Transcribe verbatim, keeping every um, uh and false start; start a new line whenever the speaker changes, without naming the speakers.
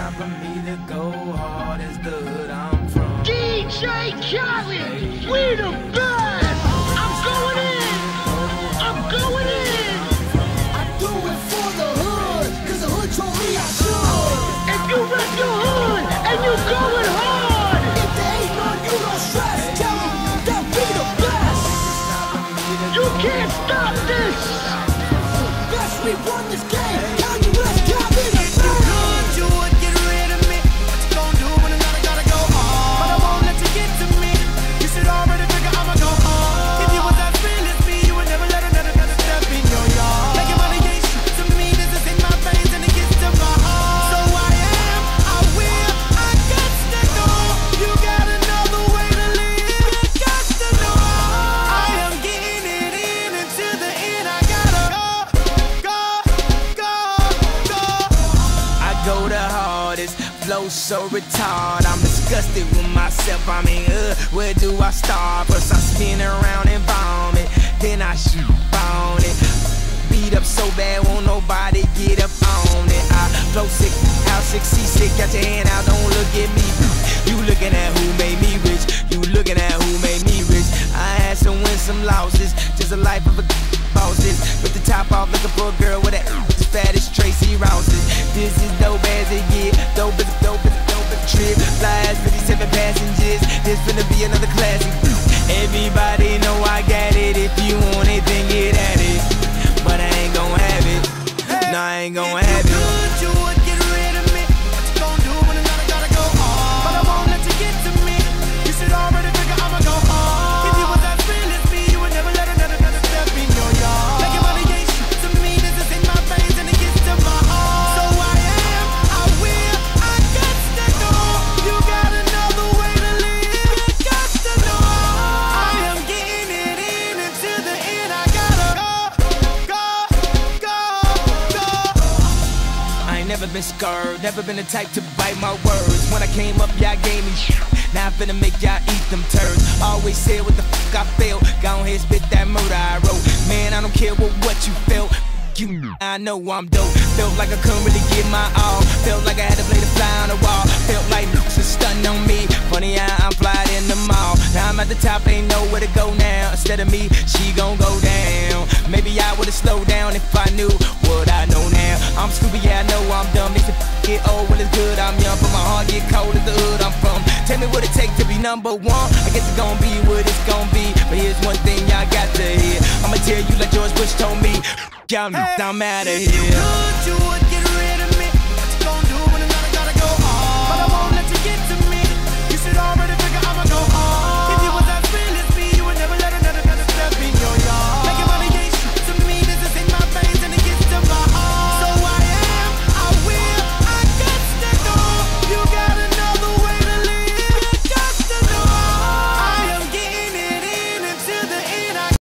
time for me to go hard as the hood I'm from.
D J Khaled, we the best! I'm going in! I'm going in!
I do it for the hood, cause the hood told me I should.
If you rep your hood and you going hard,
If there ain't none, you don't stress. Tell them that we the best.
you can't stop this!
Best we won this game. Now you let's get me the best.
You would get rid of me. What you gon' do when another gotta go hard? But I won't let you get to me. You should already figure I'ma go hard. If you was as real as me, you would never let another another step in your yard. Making money ain't shit to me. This is in my veins and it gets to my heart. So I am, I will, I got to go. You got another way to live. You got to know. I am getting it in until the end. I gotta go, go, go, go.
I go the hardest, flow so retarded. I'm disgusted with myself. I mean, uh, where do I start? First I spin around and vomit, then I shoot on it. Beat up so bad, won't nobody get up on it. I flow sick, out sick, seasick. Got your hand out, don't look at me. You looking at who made me rich. You looking at who made me rich. I had some wins, some losses. Just a life of a bosses. With the top off, looking for a girl with that as fat as Tracy Rouses. This is dope as it get. Dope as a dope as a dope as a trip. Fly as fifty-seven passengers. This finna be another classic. Everybody know I got it. If you want it, then get at it. But I ain't gon' have it. No, I ain't gon' have it.
Could you would get rid of me? What you gon' do when another gotta go hard? But I won't let you get to me. You should already figure I'ma go hard. If you was as real as me, you would never let another another step in your yard. Making money ain't shit to me. This is in my veins and it gets to my heart. So I am, I will, I got to go. You got another way to live. You got to know. I am getting it in until the end. I gotta go, go, go, go.
I ain't never been scared, never been the type to bite my words. When I came up, y'all gave me shit. Now I'm finna make y'all eat them turds. Always said what the fuck I feel. Go ahead, spit that murder I wrote. Man, I don't care what, what you felt. You, I know I'm dope. Felt like I couldn't really give my all. Felt like I had to play the fly on the wall. Felt like niggas was stunting on me. Funny how I'm flying in the mall. Now I'm at the top, ain't nowhere to go now. Instead of me, she gon' go down. Maybe I would've slowed down if I knew what I know now. I'm stupid, yeah, I know I'm dumb. If it get old when it's good, I'm young. But my heart get cold as the hood I'm from. Tell me what it take to be number one. I guess it's gon' be what it's gon' be. But here's one thing y'all got to hear. I'ma tell you like George Bush told me. Y'all, I'm outta here.